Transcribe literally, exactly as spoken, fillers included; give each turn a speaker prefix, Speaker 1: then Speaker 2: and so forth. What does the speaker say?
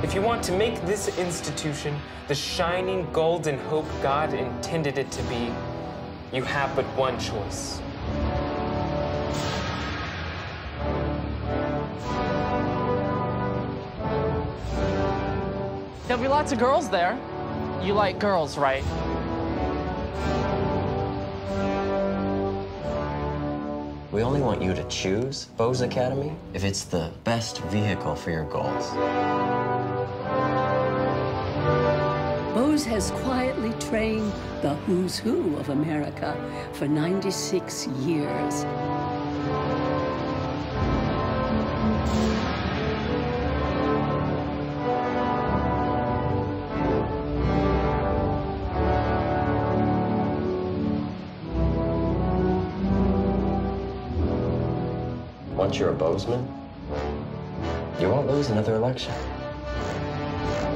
Speaker 1: If you want to make this institution the shining golden hope God intended it to be, you have but one choice.
Speaker 2: There'll be lots of girls there. You like girls, right?
Speaker 3: We only want you to choose Bose Academy if it's the best vehicle for your goals.
Speaker 4: Bose has quietly trained the who's who of America for ninety-six years.
Speaker 3: Once you're a Bozeman, you won't lose another election.